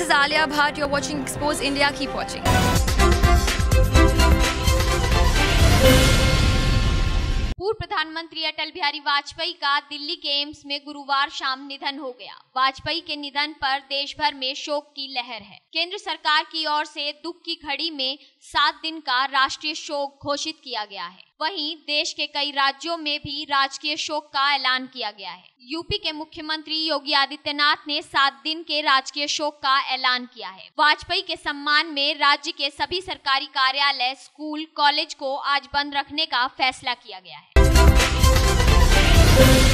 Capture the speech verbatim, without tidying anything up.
is Alia Bhatt. You're watching Expose India. Keep watching. पूर्व प्रधानमंत्री अटल बिहारी वाजपेयी का दिल्ली के एम्स में गुरुवार शाम निधन हो गया। वाजपेयी के निधन पर देश भर में शोक की लहर है। केंद्र सरकार की ओर से दुख की घड़ी में सात दिन का राष्ट्रीय शोक घोषित किया गया है। वहीं देश के कई राज्यों में भी राजकीय शोक का ऐलान किया गया है। यूपी के मुख्यमंत्री योगी आदित्यनाथ ने सात दिन के राजकीय शोक का ऐलान किया है। वाजपेयी के सम्मान में राज्य के सभी सरकारी कार्यालय, स्कूल, कॉलेज को आज बंद रखने का फैसला किया गया है।